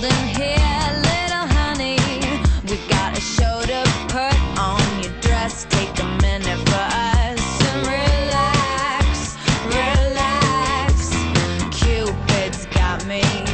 golden hair, little honey. We got a show to put on your dress. Take a minute for us and relax, relax. Cupid's got me